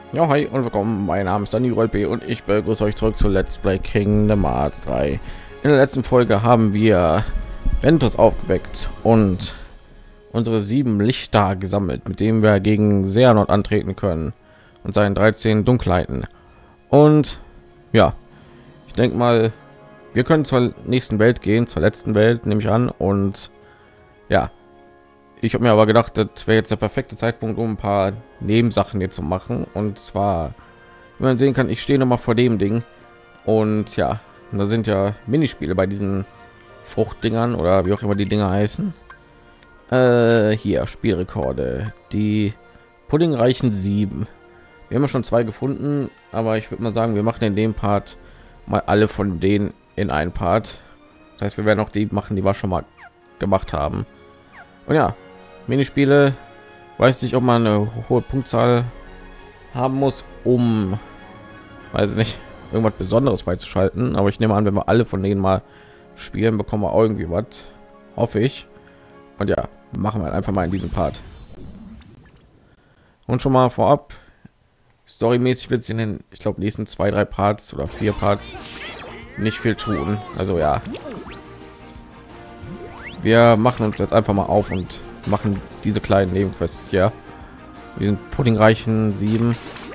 Ja, hi und willkommen. Mein Name ist Dani Rolpe und ich begrüße euch zurück zu Let's Play Kingdom Hearts 3. In der letzten Folge haben wir Ventus aufgeweckt und unsere 7 Lichter gesammelt, mit denen wir gegen Xehanort antreten können und seinen 13 Dunkelheiten. Und ja, ich denke mal, wir können zur nächsten Welt gehen, zur letzten Welt, nehme ich an. Und ja, ich habe mir aber gedacht, das wäre jetzt der perfekte Zeitpunkt, um ein paar Nebensachen hier zu machen. Und zwar, wie man sehen kann, ich stehe noch mal vor dem Ding. Und ja, da sind ja Minispiele bei diesen Fruchtdingern oder wie auch immer die Dinger heißen. Hier Spielrekorde, die puddingreichen 7. Wir haben ja schon 2 gefunden, aber ich würde mal sagen, wir machen in dem Part mal alle von denen in einen Part. Das heißt, wir werden auch die machen, die wir schon mal gemacht haben. Und ja, Minispiele, weiß nicht, ob man eine hohe Punktzahl haben muss, um, weiß nicht, irgendwas Besonderes freizuschalten. Aber ich nehme an, wenn wir alle von denen mal spielen, bekommen wir auch irgendwie was, hoffe ich. Und ja, machen wir einfach mal in diesem Part. Und schon mal vorab, storymäßig wird es in den, ich glaube, nächsten 2-3 Parts oder 4 Parts nicht viel tun. Also ja, wir machen uns jetzt einfach mal auf und machen diese kleinen Nebenquests hier. Wir sind puddingreichen 7.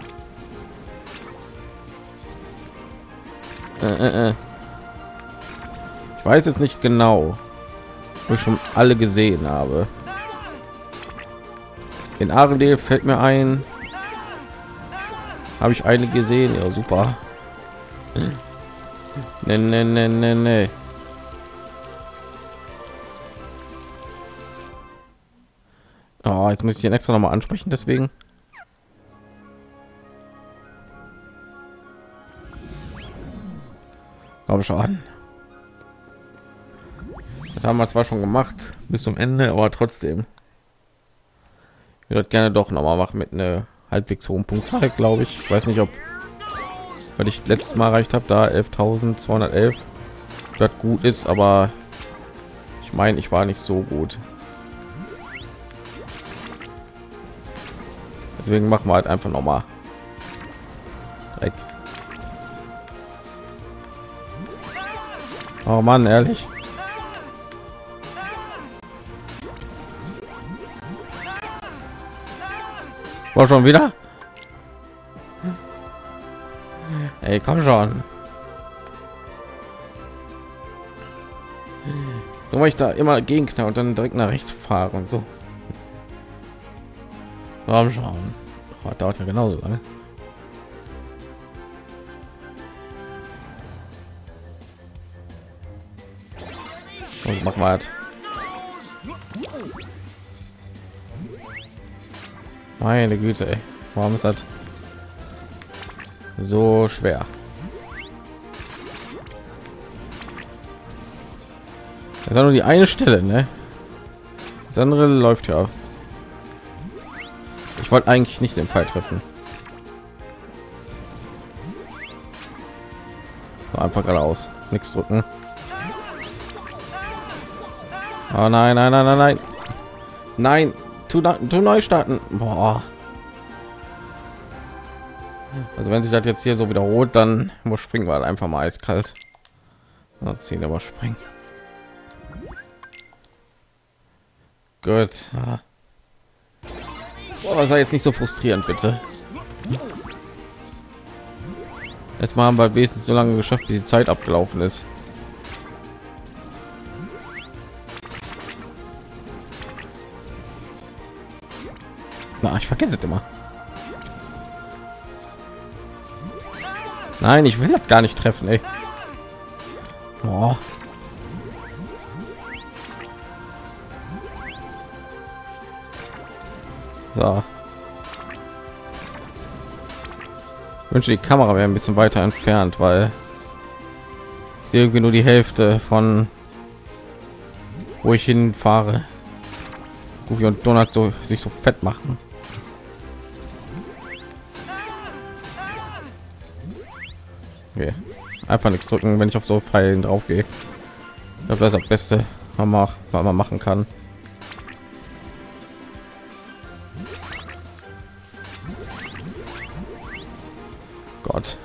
Ich weiß jetzt nicht genau, wo ich schon alle gesehen habe. In Arendelle fällt mir ein, habe ich eine gesehen. Ja, super. Nee. Oh, jetzt muss ich den extra noch mal ansprechen, deswegen. Glaube schon. Das haben wir zwar schon gemacht bis zum Ende, aber trotzdem. Ich würde gerne doch noch mal machen mit einer halbwegs hohen Punktzahl, glaube ich. Ich weiß nicht, ob weil ich letztes Mal erreicht habe, da 11.211 das gut ist, aber ich meine, ich war nicht so gut. Deswegen machen wir halt einfach noch mal. Dreck. Oh Mann, ehrlich. War schon wieder? Ey, komm schon. Nur weil ich da immer gegenknall und dann direkt nach rechts fahre und so. Komm schon. Oh, dauert ja genauso lange. Und mach mal. Meine Güte, ey. Warum ist das so schwer? Das ist nur die eine Stelle, ne? Das andere läuft ja. Ich wollte eigentlich nicht den Fall treffen. So, einfach geradeaus. Nichts drücken. Oh nein. Nein, tu neu starten. Boah. Also wenn sich das jetzt hier so wiederholt, dann überspringen wir halt einfach mal eiskalt. Ziehen aber springen. Gut. Boah, das war jetzt nicht so frustrierend, bitte. Jetzt mal haben wir wenigstens so lange geschafft, bis die Zeit abgelaufen ist. Na, ich vergesse es immer. Nein, ich will das gar nicht treffen, ey. Oh. So. Ich wünsche, die Kamera wäre ein bisschen weiter entfernt, weil ich sehe irgendwie nur die Hälfte von wo ich hinfahre. Goofy und Donald so sich so fett machen. Okay. Einfach nichts drücken, wenn ich auf so Pfeilen drauf gehe. Ich glaube, das ist das Beste, was man machen kann. Gott.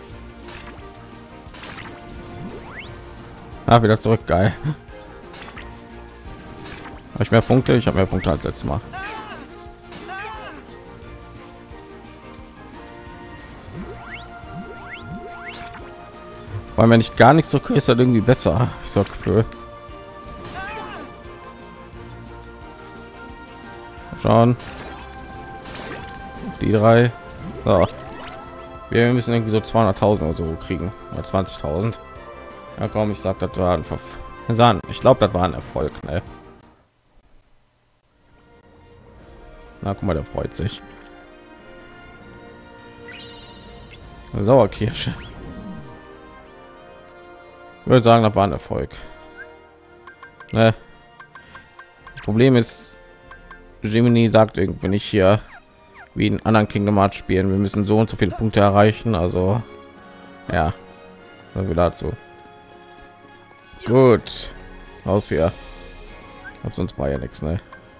Ah, wieder zurück, geil. Habe ich mehr Punkte? Ich habe mehr Punkte als letztes Mal. Weil wenn ich gar nichts so ist dann irgendwie besser. Ich so Gefühl. Schauen. Die drei. So. Wir müssen irgendwie so 200.000 oder so kriegen. Oder 20.000. Ja komm, ich sag, das war ein ich glaube, das war ein Erfolg. Ne? Na guck mal, der freut sich. Sauerkirsche. Ich würde sagen, das war ein Erfolg. Ne? Problem ist, Gemini sagt irgendwie nicht hier wie in anderen Kingdom Hearts Spielen, wir müssen so und so viele Punkte erreichen. Also ja, so viel dazu. Gut, aus hier. Ob sonst war ja nichts, ne?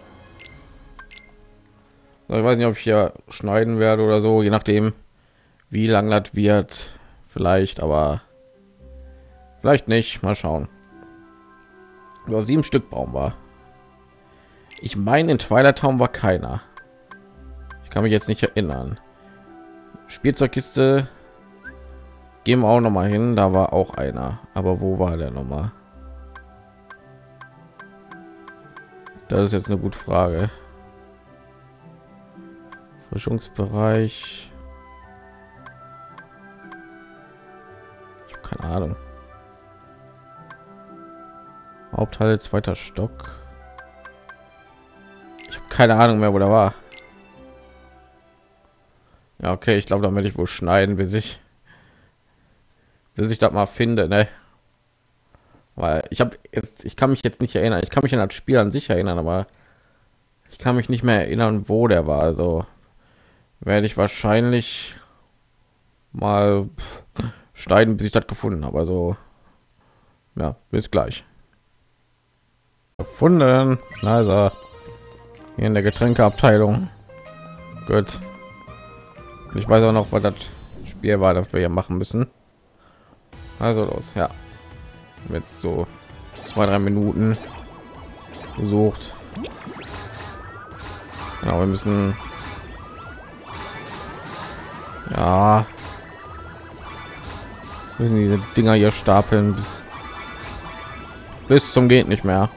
Ich weiß nicht, ob ich hier schneiden werde oder so, je nachdem, wie lang das wird. Vielleicht, aber vielleicht nicht. Mal schauen. Über 7 Stück Baum war. Ich meine, in Twilight Town war keiner. Ich kann mich jetzt nicht erinnern. Spielzeugkiste gehen wir auch noch mal hin. Da war auch einer. Aber wo war der noch mal? Das ist jetzt eine gute Frage. Forschungsbereich. Ich habe keine Ahnung. Hauptteil, zweiter Stock. Ich habe keine Ahnung mehr, wo der war. Ja, okay, ich glaube, da werde ich wohl schneiden, bis ich das mal finde, ne? Weil ich kann mich jetzt nicht erinnern. Ich kann mich an das Spiel an sich erinnern, aber ich kann mich nicht mehr erinnern, wo der war. Also werde ich wahrscheinlich mal schneiden, bis ich das gefunden habe. Also ja, bis gleich. Gefunden. Also hier in der Getränkeabteilung. Gut. Ich weiß auch noch, was das Spiel war, das wir hier machen müssen. Also los, ja. Jetzt so 2-3 Minuten gesucht. Ja, wir müssen diese Dinger hier stapeln bis zum geht nicht mehr.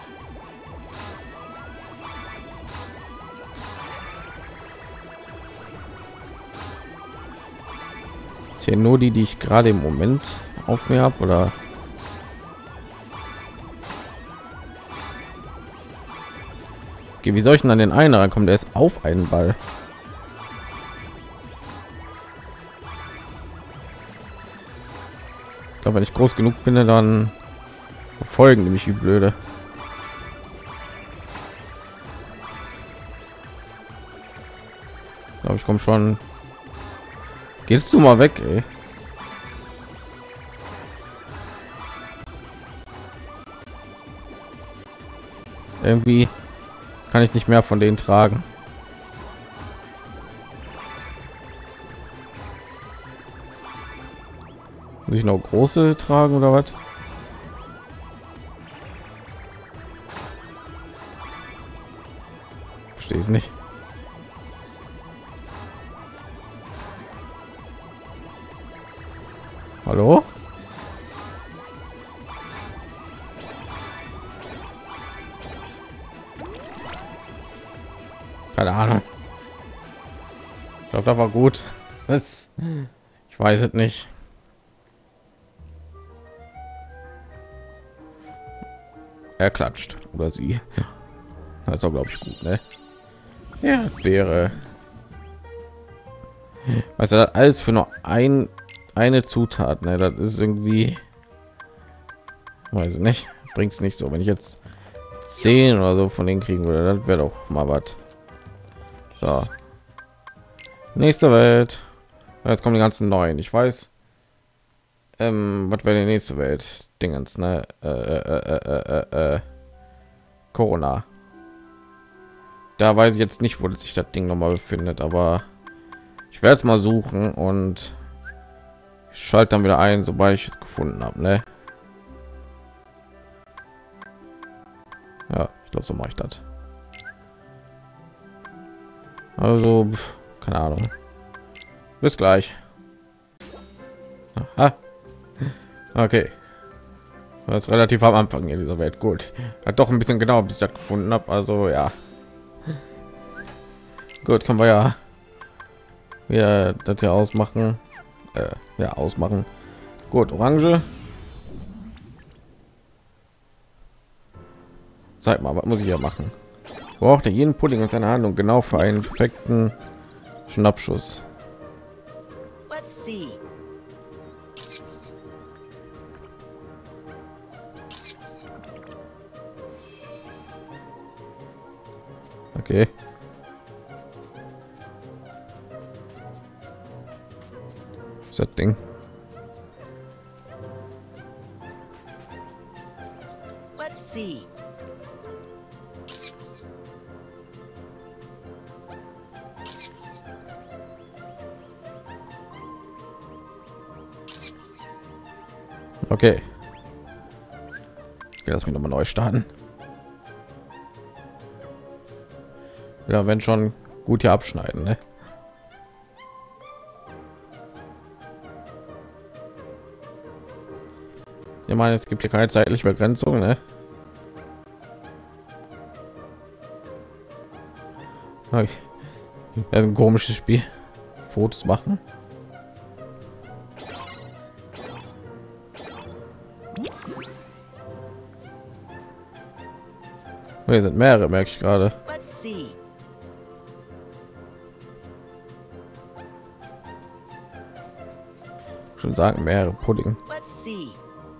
Ist hier nur die ich gerade im Moment auf mir habe, oder? Okay, wie soll ich denn an den einen rankommen? Der ist auf einen Ball. Ich glaube, wenn ich groß genug bin, dann verfolgen die mich wie blöde. Ich glaube, ich komme schon. Gehst du mal weg, ey? Irgendwie kann ich nicht mehr von denen tragen. Muss ich noch große tragen oder was? Verstehe es nicht. Hallo? Keine Ahnung. Ich glaube, das war gut. Ich weiß es nicht. Er klatscht oder sie. Das ist doch, glaube ich, gut, ne? Ja, wäre. Was das alles für nur eine Zutat, ne? Das ist irgendwie, weiß ich nicht, bringt es nicht so. Wenn ich jetzt 10 oder so von denen kriegen würde, das wäre doch mal was. So, nächste Welt. Jetzt kommen die ganzen neuen. Ich weiß, was wäre die nächste Welt? Dingens, ne? Corona. Da weiß ich jetzt nicht, wo sich das Ding noch mal befindet, aber ich werde es mal suchen und schalte dann wieder ein, sobald ich es gefunden habe, ne? Ja, ich glaube, so mache ich das. Also, keine Ahnung. Bis gleich. Aha. Okay. Das ist relativ am Anfang in dieser Welt. Gut. Hat doch ein bisschen genau, bis ich das gefunden habe. Also, ja. Gut, können wir ja das hier ausmachen. Ja, ausmachen. Gut, Orange. Zeig mal, was muss ich hier machen? Braucht er jeden Pudding in seiner Handlung genau für einen perfekten Schnappschuss. Let's see. Okay. Was ist das Ding? Let's see. Okay. Lass mich noch mal neu starten. Ja, wenn schon gut hier abschneiden, ne? Ich meine, es gibt hier keine zeitliche Begrenzung, ne? Okay. Das ist ein komisches Spiel. Fotos machen. Hier sind mehrere, merke ich gerade. Let's see. Schon sagen, mehrere Pudding. Let's see.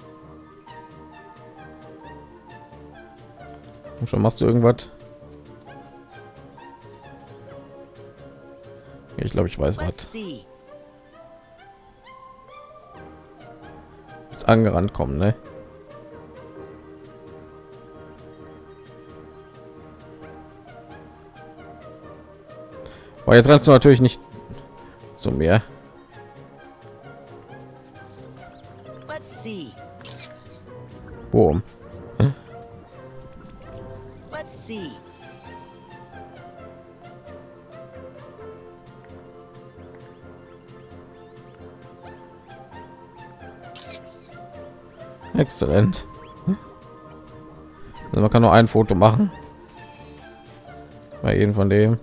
Und schon machst du irgendwas? Ich glaube, ich weiß was. Let's see. Jetzt angerannt kommen, ne? Aber jetzt rennst du natürlich nicht zu mir. Let's see. Boom. Let's see. Exzellent. Also man kann nur ein Foto machen. Bei jedem von dem.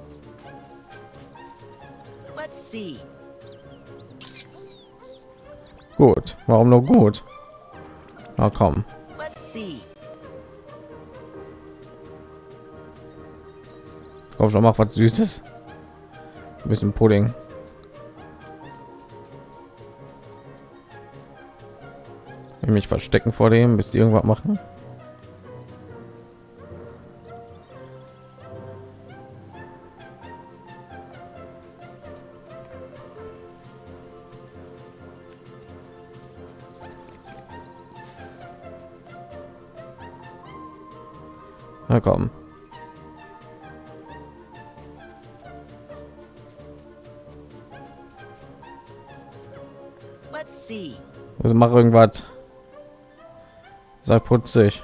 Let's see. Gut. Warum nur gut? Na komm. Let's see. Komm schon, mach was Süßes. Ein bisschen Pudding. Ich mich verstecken vor dem, bis die irgendwas machen. Na komm. Let's see. Also mach irgendwas. Sei putzig.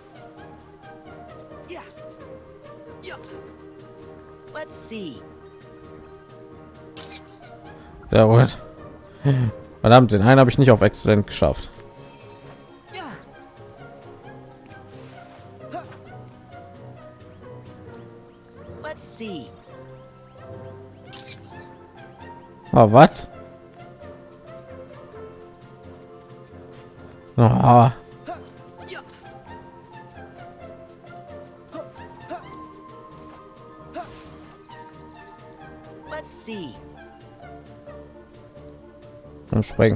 Yeah. Yeah. Let's see. Sehr gut. Verdammt, den einen habe ich nicht auf Exzellent geschafft. Yeah. Let's see. Oh, was? Oh, Yeah. Let's see. springen.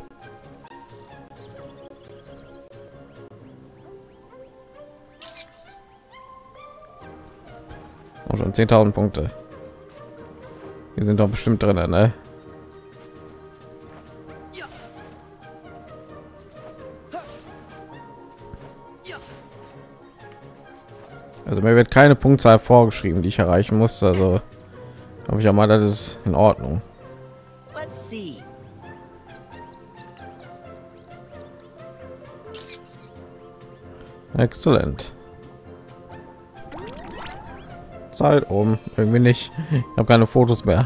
Und schon 10.000 Punkte. Wir sind doch bestimmt drin, ne? Yeah. Yeah. Also mir wird keine Punktzahl vorgeschrieben, die ich erreichen muss. Also habe ich ja mal, das ist in Ordnung. Let's see. Exzellent. Zeit um. Irgendwie nicht. Ich habe keine Fotos mehr.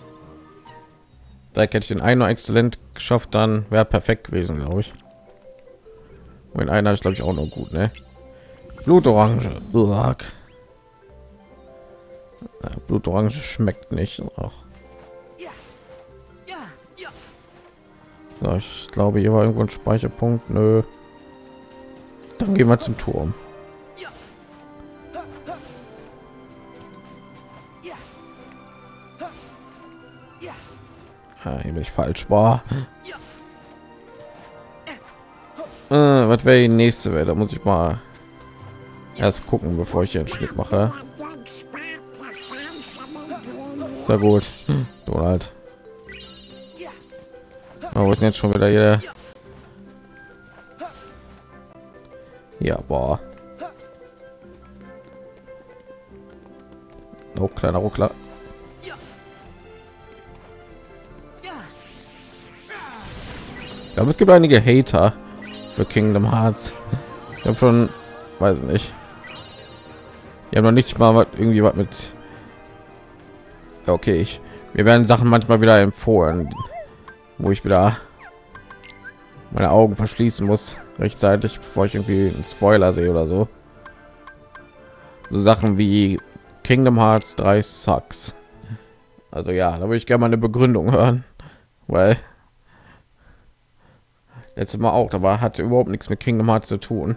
Da hätte ich den einen noch exzellent geschafft, dann wäre perfekt gewesen, glaube ich. Und einer ist, glaube ich, auch noch gut, ne? Blutorange. Uah. Ja, Blutorange schmeckt nicht. Auch. So, ich glaube, hier war irgendwo ein Speicherpunkt. Nö. Dann gehen wir zum Turm. Ah, hier bin ich falsch. War. Was wäre die nächste Welt? Da muss ich mal erst gucken, bevor ich hier einen Schnitt mache. Sehr gut. Donald. Oh, wo ist denn jetzt schon wieder hier? Ja, boah. Oh, kleiner Ruckler. Ich glaube, es gibt einige Hater für Kingdom Hearts. Ich habe schon, weiß nicht. Ich habe noch nicht mal irgendwie was mit. Ja, okay, mir werden Sachen manchmal wieder empfohlen, wo ich wieder meine Augen verschließen muss rechtzeitig, bevor ich irgendwie einen Spoiler sehe oder so. So Sachen wie Kingdom Hearts 3 sucks. Also ja, da würde ich gerne mal eine Begründung hören, weil letztes Mal auch, aber hatte überhaupt nichts mit Kingdom Hearts zu tun.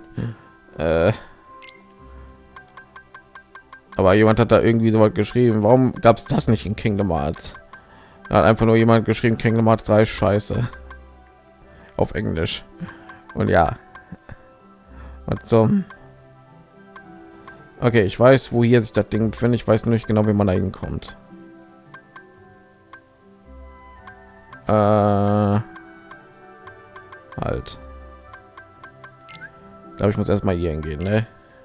Aber jemand hat da irgendwie so was geschrieben. Warum gab es das nicht in Kingdom Hearts? Da hat einfach nur jemand geschrieben, Kingdom Hearts 3 scheiße auf Englisch. Und ja, was zum. Okay, ich weiß, wo hier sich das Ding befindet. Ich weiß nicht genau, wie man da hinkommt. Halt. Ich glaube, ich muss erstmal hier hingehen, ne?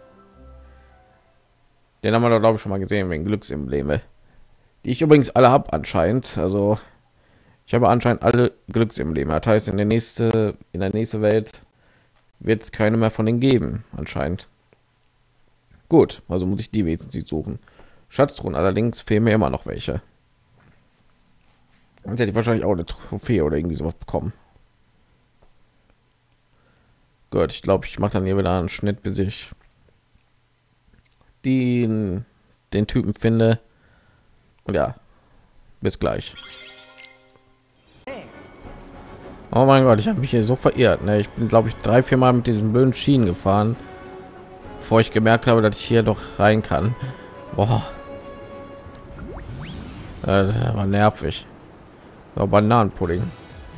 Den haben wir doch, glaube ich, schon mal gesehen wegen Glücksembleme, die ich übrigens alle habe anscheinend. Also ich habe anscheinend alle Glücksembleme. Das heißt, in der nächsten Welt wird es keine mehr von denen geben anscheinend. Gut, also muss ich die wesentlich suchen. Schatztruhen allerdings fehlen mir immer noch welche. Dann hätte ich wahrscheinlich auch eine Trophäe oder irgendwie sowas bekommen. Gut, ich glaube, ich mache dann hier wieder einen Schnitt, bis ich den Typen finde. Und ja, bis gleich. Oh mein Gott, ich habe mich hier so verirrt, ne? Ich bin, glaube ich, 3-4 Mal mit diesen blöden Schienen gefahren, bevor ich gemerkt habe, dass ich hier doch rein kann. Boah. Das war nervig. So, Bananenpudding.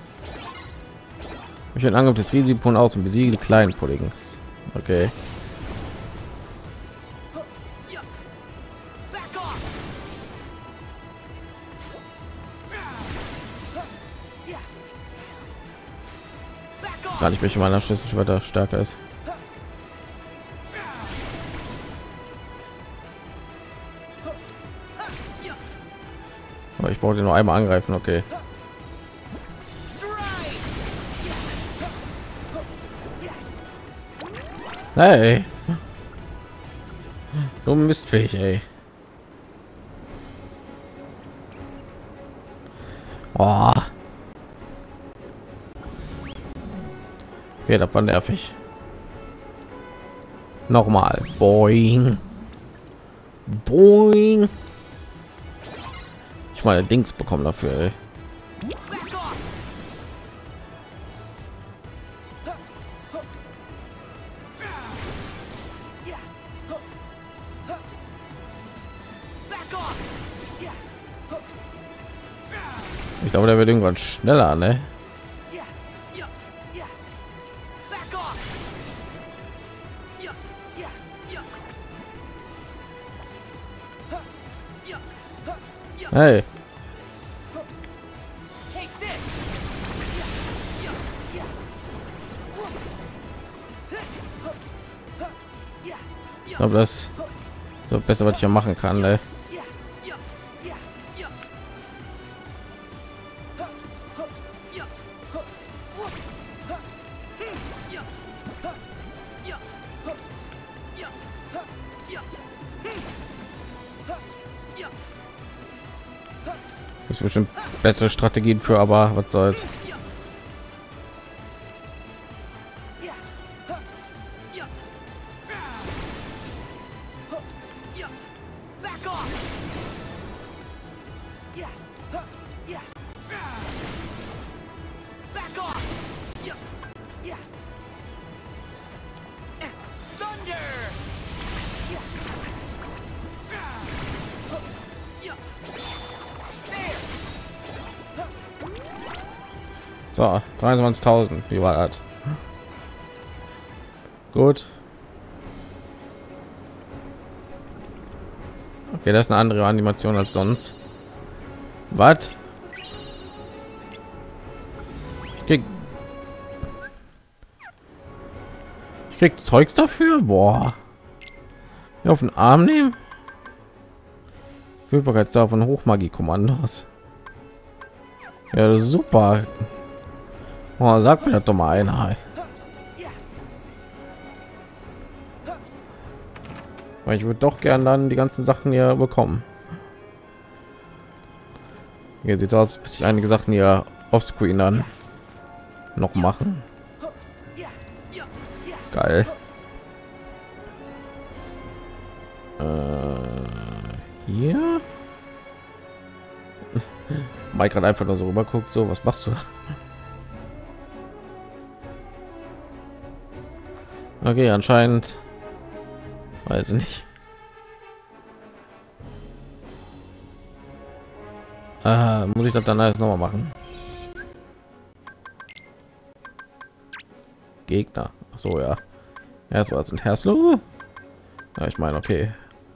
Ich bin Angriff des Risiko aus und besiege die kleinen Puddings. Okay. Gar nicht, welche meiner Schlüsselschwerter stärker ist. Aber ich wollte nur einmal angreifen, okay. Hey, du mistfähig, ey. Oh. Okay, das war nervig. Nochmal. Boing. Boing. Ich meine Dings bekommen dafür, ey. Ich glaube, der wird irgendwann schneller, ne? Hey. Ich glaube, das so besser, was ich hier machen kann, ne? Gibt bestimmt bessere Strategien für, aber was soll's. So, 23.000. Wie war das? Gut. Okay, das ist eine andere Animation als sonst. Was? Ich krieg Zeugs dafür? Boah. Ja, auf den Arm nehmen? Fühlbarkeitsdauer von Hochmagie-Kommandos. Ja, das ist super. Oh, sag mir das doch mal einer. Weil ich würde doch gern dann die ganzen Sachen hier bekommen. Hier sieht aus, bis ich einige Sachen hier offscreen dann noch machen. Geil. Hier. Mike gerade einfach nur so rüber guckt, so was machst du? Okay, anscheinend weiß ich nicht. Muss ich das dann alles noch mal machen? Gegner. Ach so, ja. Ja, so sind Herzlose. Ja, ich meine, okay.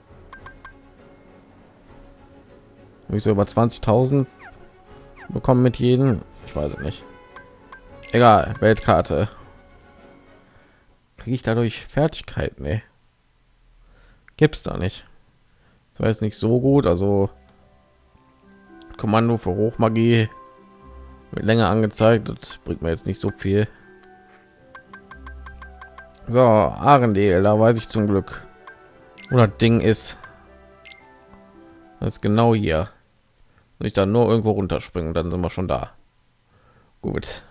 Habe ich so über 20.000 bekommen mit jedem? Ich weiß es nicht. Egal, Weltkarte. Kriege ich dadurch Fertigkeiten? Nee. Gibt's da nicht. Das war jetzt nicht so gut, also Kommando für Hochmagie wird länger angezeigt, das bringt mir jetzt nicht so viel. So, Arendelle, da weiß ich zum Glück, wo das Ding ist. Das ist genau hier. Wenn ich da nur irgendwo runterspringen, dann sind wir schon da. Gut.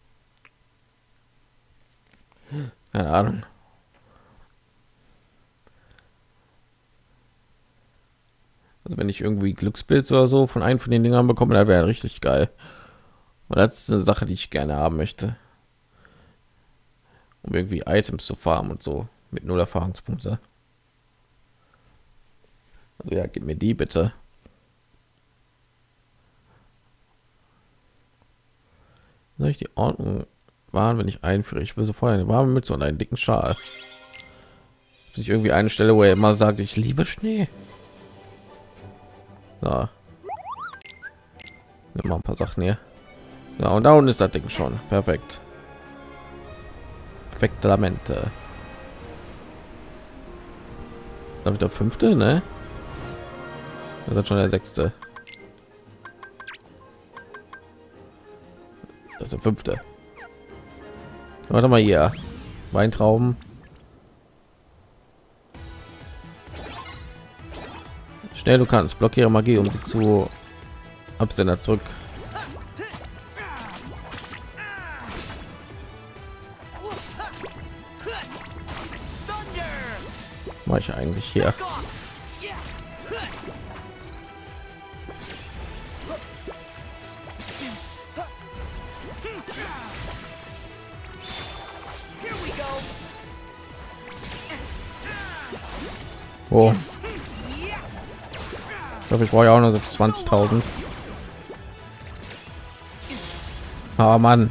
Keine Ahnung. Also wenn ich irgendwie Glückspilz oder so von einem von den Dingern bekomme, dann wäre richtig geil. Und das ist eine Sache, die ich gerne haben möchte, um irgendwie Items zu farmen und so mit 0 Erfahrungspunkte. Also ja, gib mir die bitte. Soll ich die Ordnung wahren, wenn ich einführe? Ich will sofort eine warme Mütze und einen dicken Schal. Sich irgendwie eine Stelle, wo er immer sagt, ich liebe Schnee. So. Nimm mal ein paar Sachen hier. Ja, und da unten ist das Ding schon. Perfekt. Perfekte Lamente. Das ist der 5., ne? Das ist schon der 6. Das ist der 5. Warte mal hier. Weintrauben. Schnell, du kannst. Blockiere Magie, um sie zu Absender zurück. Mache ich eigentlich hier? Oh. Ich glaube, ich brauche ja auch noch so 20.000. Aber Mann,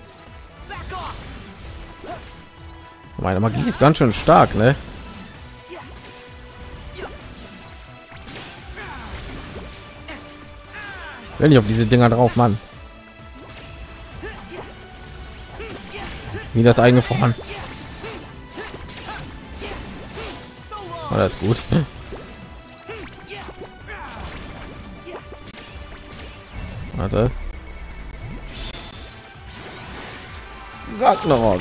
meine Magie ist ganz schön stark, ne? Wenn ich auf diese Dinger drauf, Mann. Wie das eingefroren. Alles gut. Warte. Ragnarok.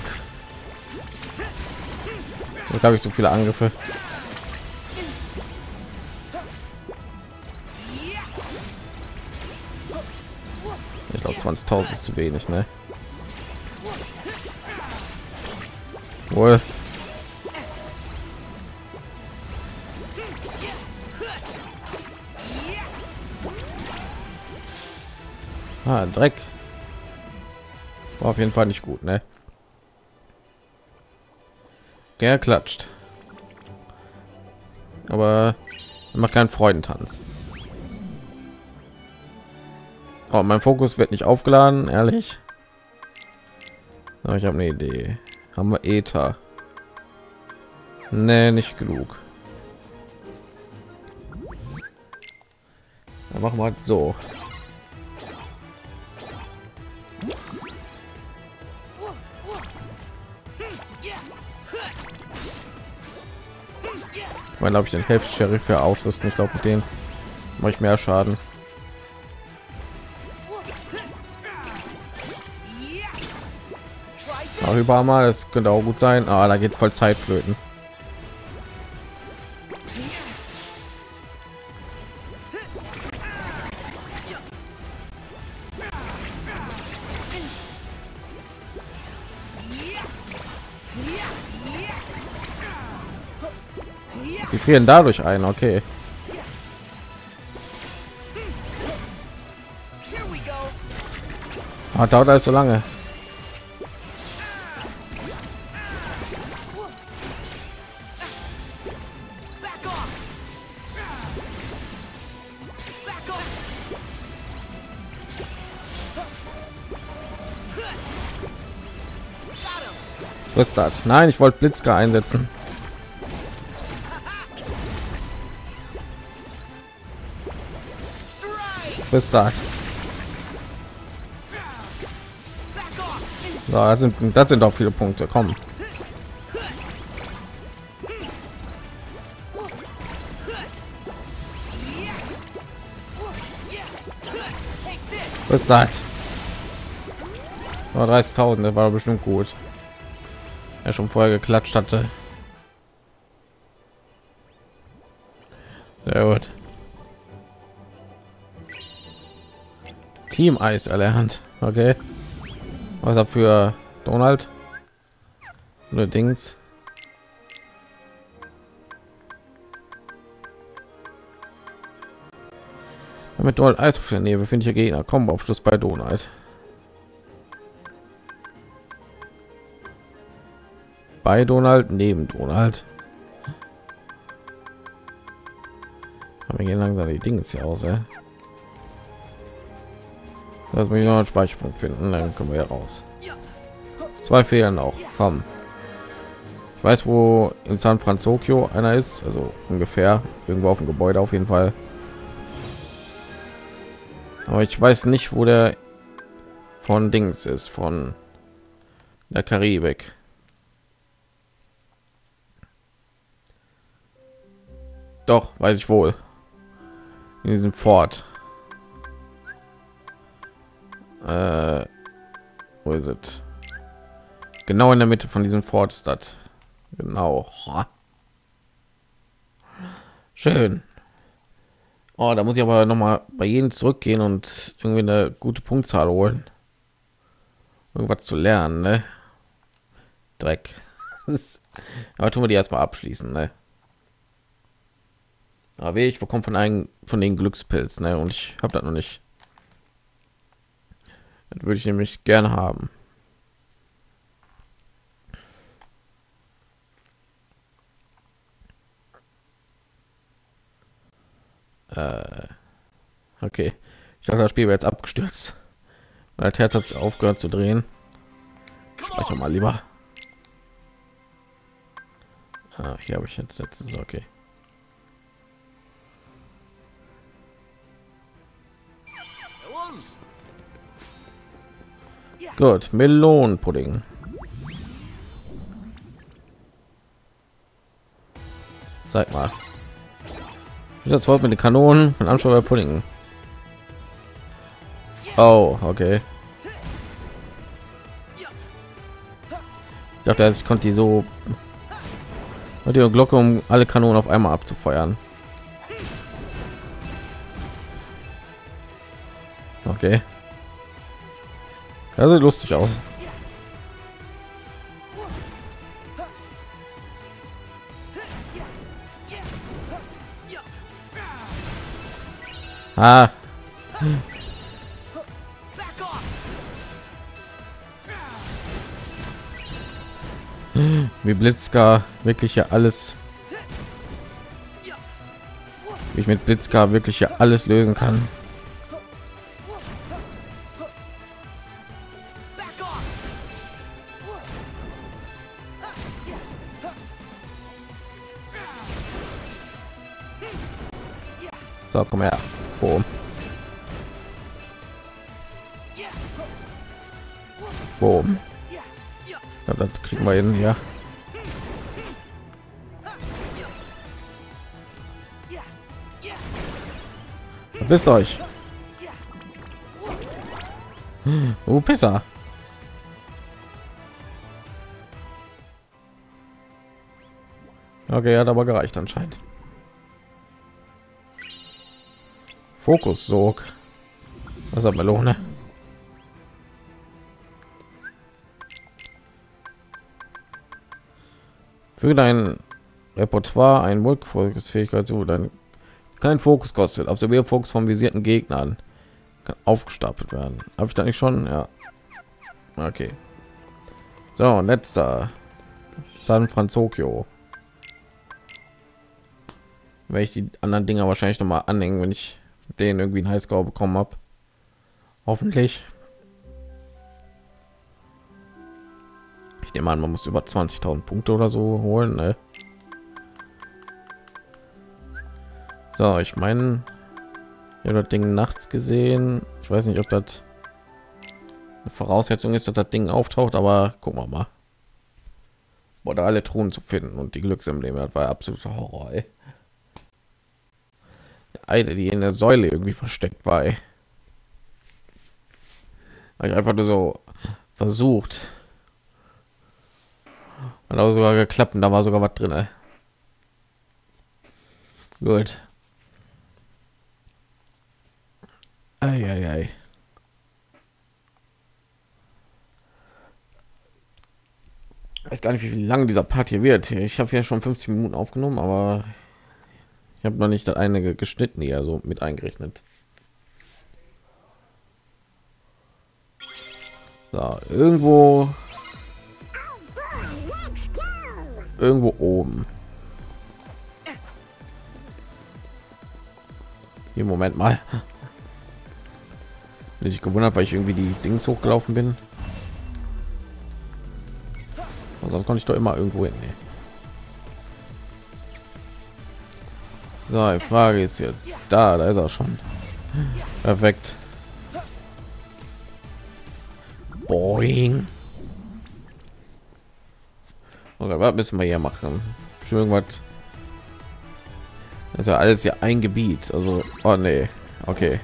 Jetzt habe ich so viele Angriffe. Ich glaube 20.000 ist zu wenig, ne? Wohl. Ah, Dreck. War auf jeden Fall nicht gut, ne? Der klatscht. Aber er macht keinen Freudentanz. Oh, mein Fokus wird nicht aufgeladen, ehrlich. Aber ich habe eine Idee. Haben wir Ether? Nee, nicht genug. Dann machen wir halt so. Ich glaube ich den Helft Sheriff für ausrüsten. Ich glaube mit denen mache ich mehr Schaden. Aber über mal, es könnte auch gut sein. Ah, da geht voll Zeit flöten. Die frieren dadurch ein, okay. Ah, dauert alles so lange. Was ist das? Nein, ich wollte Blitzker einsetzen. Was ist das? So, das sind auch viele Punkte. Komm. Was ist das? Oh, 30.000, der war bestimmt gut. Er schon vorher geklatscht hatte. Sehr gut. Team Eis erlernt. Okay. Was ab für Donald? Nur Dings. Damit Donald Eis auf der Nähe befindliche Gegner kommen auf Schluss bei Donald. Bei Donald, neben Donald. Aber wir gehen langsam die Dinge hier aus, ey. Lass mich noch einen Speicherpunkt finden, dann können wir ja raus. 2 fehlen auch. Komm. Ich weiß, wo in San Francisco einer ist, also ungefähr irgendwo auf dem Gebäude auf jeden Fall. Aber ich weiß nicht, wo der von Dings ist, von der Karibik. Doch, weiß ich wohl. In diesem Fort. Wo ist es? Genau in der Mitte von diesem Fort ist das. Genau. Schön. Oh, da muss ich aber noch mal bei jedem zurückgehen und irgendwie eine gute Punktzahl holen. Irgendwas zu lernen, ne? Dreck. Aber tun wir die erstmal abschließen, ne? Aber ich bekomme von den Glückspilz, ne? Und ich habe das noch nicht. Das würde ich nämlich gerne haben. Okay. Ich dachte, das Spiel wäre jetzt abgestürzt. Weil das Herz hat aufgehört zu drehen. Speicher mal lieber. Ah, hier habe ich jetzt okay. Gut, Melonenpudding. Zeig mal. Ich das Wort mit den Kanonen von Anschauer Pudding. Oh, okay. Ich dachte, ich konnte die so mit der Glocke, um alle Kanonen auf einmal abzufeuern. Okay. Das sieht lustig aus. Ah. Wie Blitzka wirklich hier alles, wie ich mit Blitzka wirklich hier alles lösen kann. So, komm her. Boom. Boom. Ja, das kriegen wir hin, ja. Wisst euch. Oh, Pisser. Okay, hat aber gereicht anscheinend. Fokussog. Was hat Melone? Für dein Repertoire ein Multifokus-Fähigkeit zu dein kein Fokus kostet. Absorbiere Fokus vom visierten Gegnern. Kann aufgestapelt werden. Habe ich da nicht schon? Ja. Okay. So, letzter. San Francisco. Werde ich die anderen Dinger wahrscheinlich noch mal anhängen, wenn ich den irgendwie einen Highscore bekommen habe. Hoffentlich. Ich nehme an, man muss über 20.000 Punkte oder so holen, ne? So, ich meine, ich habe das Ding nachts gesehen. Ich weiß nicht, ob das eine Voraussetzung ist, dass das Ding auftaucht, aber gucken wir mal. Oder alle Truhen zu finden und die Glücksembleme, das war absoluter Horror, ey. Eine, die in der Säule irgendwie versteckt war, ey. Hab ich einfach nur so versucht. Hat auch sogar geklappt und da war sogar was drin, ey. Gut. Ei. Ich weiß gar nicht, wie lang dieser Part hier wird. Ich habe ja schon 50 Minuten aufgenommen, aber ich habe noch nicht das eine geschnitten, hier so mit eingerechnet. So, irgendwo oben. Hier, Moment mal. Bin ich gewundert, weil ich irgendwie die Dings hochgelaufen bin. Und sonst konnte ich doch immer irgendwo hin. Nee. So, die Frage ist jetzt da ist er schon. Perfekt. Boing. Okay, was müssen wir hier machen? Schon irgendwas. Das ist ja alles hier ein Gebiet. Also, oh nee. Okay.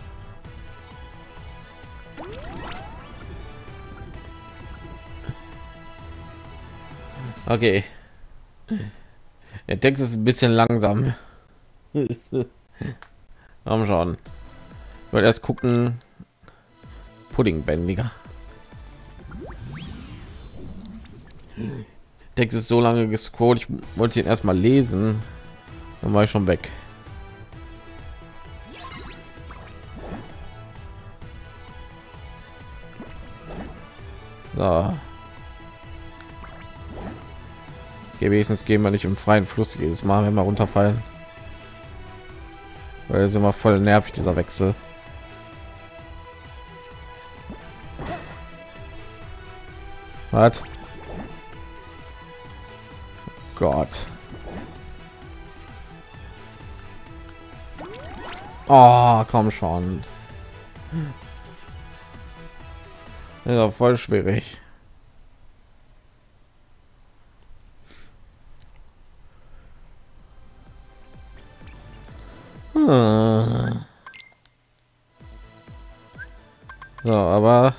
Okay. Der Text ist ein bisschen langsam. Haben schon. Ich wollte erst gucken. Puddingbändiger. Text ist so lange gescrollt. Ich wollte ihn erstmal lesen. Dann war ich schon weg. So. Wenigstens gehen wir nicht im freien Fluss jedes Mal, wenn wir runterfallen. Weil es immer voll nervig, dieser Wechsel. Was? Gott. Oh, komm schon. Das ist auch voll schwierig. So, aber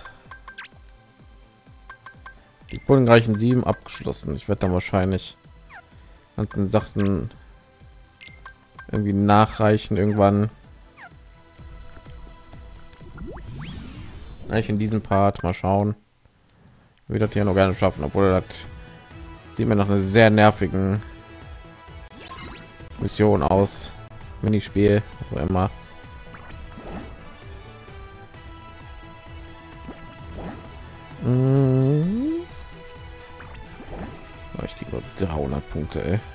die Bullenreichen 7 abgeschlossen. Ich werde dann wahrscheinlich ganzen Sachen irgendwie nachreichen irgendwann. Eigentlich in diesem Part mal schauen, wie das hier noch gerne schaffen, obwohl das sieht mir nach einer sehr nervigen Mission aus. Minispiel, also immer. Ich kriege nur 300 Punkte, ey.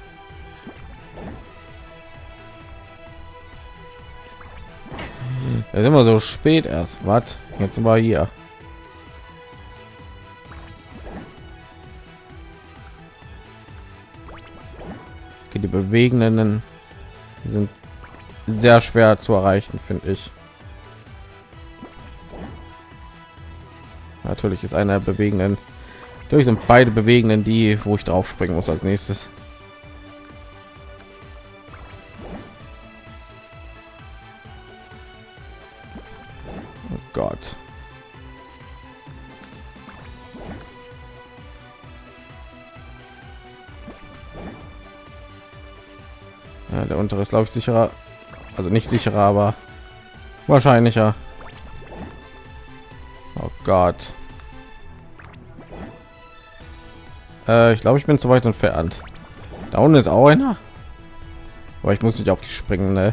Da sind wir so spät erst. Was? Jetzt sind wir hier. Okay, die Bewegenden sind sehr schwer zu erreichen, finde ich. Natürlich ist einer der Bewegenden. Natürlich sind beide Bewegenden die, wo ich drauf springen muss als nächstes. Oh Gott. Ja, der untere ist, glaube ich, sicherer. Also nicht sicherer, aber wahrscheinlicher. Oh Gott. Ich glaube, ich bin zu weit entfernt. Da unten ist auch einer. Aber ich muss nicht auf die springen, ne?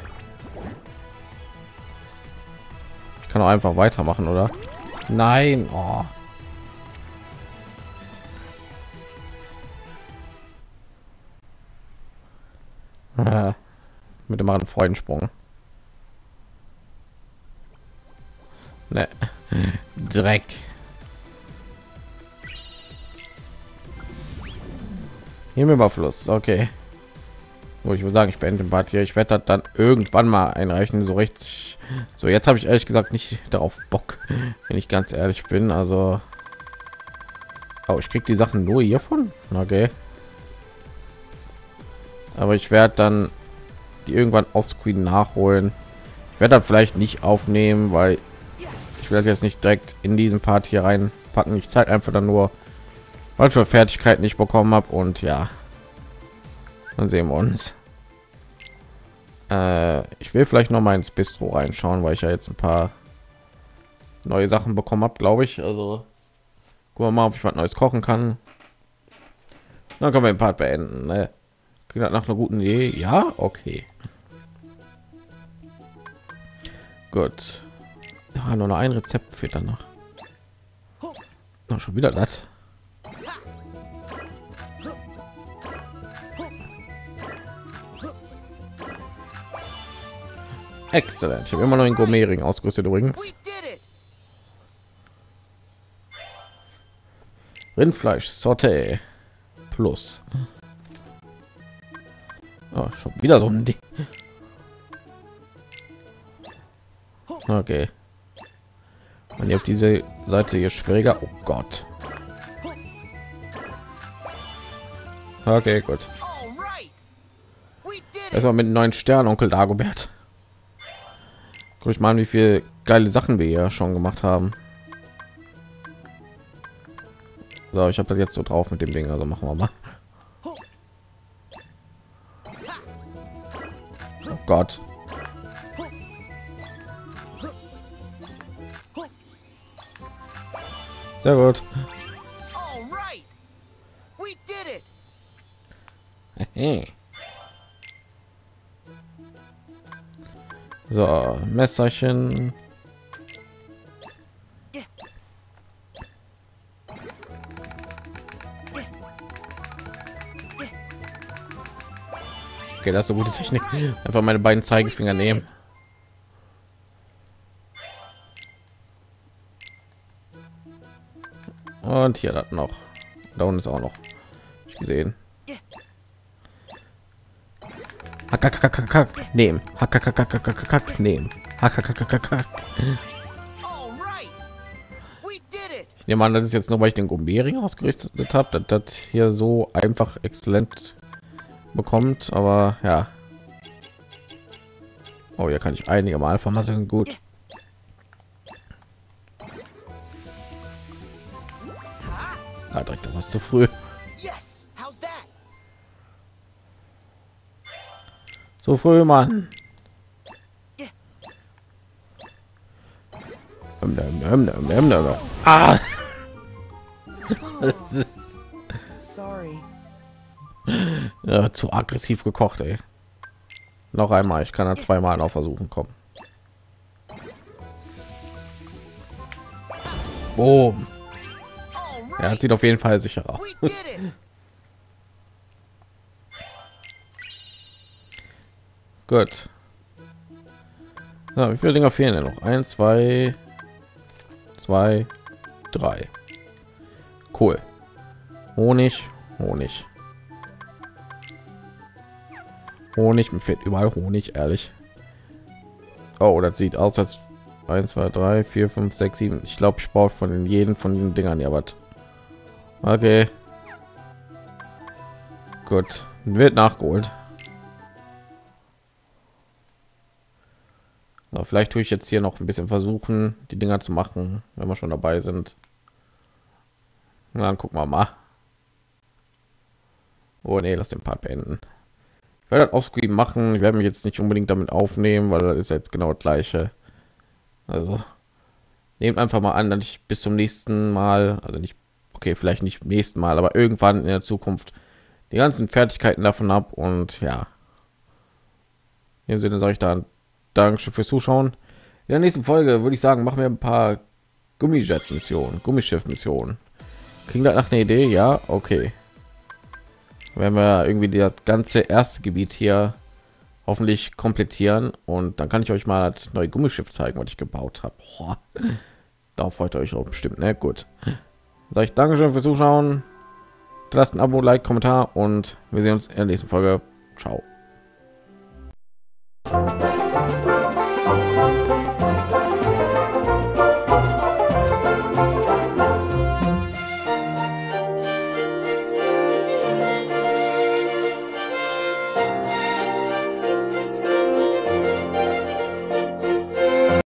Ich kann auch einfach weitermachen, oder? Nein. Oh. Mit dem machen Freudensprung. Ne. Dreck. Himmelüberfluss. Okay. Wo ich würde sagen, ich beende den Part hier. Ich werde das dann irgendwann mal einreichen. So richtig. So, jetzt habe ich ehrlich gesagt nicht darauf Bock, wenn ich ganz ehrlich bin. Also, oh, ich krieg die Sachen nur hiervon. Okay. Aber ich werde dann die irgendwann auf Screen nachholen. Ich werde das vielleicht nicht aufnehmen, weil ich werde jetzt nicht direkt in diesen Part hier reinpacken. Ich zeige einfach dann nur, was für Fertigkeiten ich bekommen habe, und ja, dann sehen wir uns. Ich will vielleicht noch mal ins Bistro reinschauen, weil ich ja jetzt ein paar neue Sachen bekommen habe, glaube ich. Also gucken wir mal, ob ich was Neues kochen kann. Dann können wir den Part beenden. Ne? Klingt nach einer guten Idee. Ja, okay. Gut. Ja, nur noch ein Rezept fehlt dann noch. Oh, schon wieder das. Exzellent. Ich habe immer noch einen Gourmet-Ring ausgerüstet übrigens. Rindfleisch Sauté plus. Oh, schon wieder so ein Ding. Okay. Und auf diese Seite hier schwieriger. Oh Gott. Okay, gut. Erstmal mit 9 Sternen, Onkel Dagobert. Guck ich mal, wie viel geile Sachen wir ja schon gemacht haben. So, ich habe das jetzt so drauf mit dem Ding, also machen wir mal. Oh Gott. Sehr gut. So, Messerchen. Okay, das ist so gute Technik. Einfach meine beiden Zeigefinger nehmen. Und hier das noch. Da unten ist auch noch. Hab ich gesehen. Nehmen. Nehmen. Ich nehme an, das ist jetzt nur, weil ich den Gourmet-Ring ausgerüstet habe, dass das hier so einfach exzellent bekommt, aber ja. Oh, ja, kann ich einige Mal vermasseln. Gut. Ah, direkt was zu früh. So früh, Mann. Ah! Das ist Sorry. ja, zu aggressiv gekocht, ey. Noch einmal, ich kann da zweimal noch versuchen, kommen. Boom. All Ja, right. sieht auf jeden Fall sicherer. We did it. Gut. Ja, wie viele Dinger fehlen denn noch? 1, 2, 2, 3. Cool. Honig, Honig. Honig, mir fehlt überall Honig, ehrlich. Oh, das sieht aus als 1, 2, 3, 4, 5, 6, 7. Ich glaube, ich brauche von jedem von diesen Dingern ja was. Okay. Gut, wird nachgeholt. So, vielleicht tue ich jetzt hier noch ein bisschen versuchen, die Dinger zu machen, wenn wir schon dabei sind. Na, dann gucken wir mal. Oh nee, lass den Part beenden. Ich werde das offscreen machen. Ich werde mich jetzt nicht unbedingt damit aufnehmen, weil das ist jetzt genau das gleiche. Also nehmt einfach mal an, dass ich bis zum nächsten Mal, also nicht, okay, vielleicht nicht im nächsten Mal, aber irgendwann in der Zukunft die ganzen Fertigkeiten davon ab. Und ja, in dem Sinne sage ich dann Dankeschön fürs Zuschauen. In der nächsten Folge würde ich sagen, machen wir ein paar Gummijet-Missionen, Gummischiff-Missionen. Kriegen das nach einer Idee? Ja, okay. Wenn wir irgendwie das ganze erste Gebiet hier hoffentlich komplettieren und dann kann ich euch mal das neue Gummischiff zeigen, was ich gebaut habe. Darauf freut ihr euch auch bestimmt, ne? Gut. Sag ich Dankeschön fürs Zuschauen. Lasst ein Abo, Like, Kommentar und wir sehen uns in der nächsten Folge. Ciao.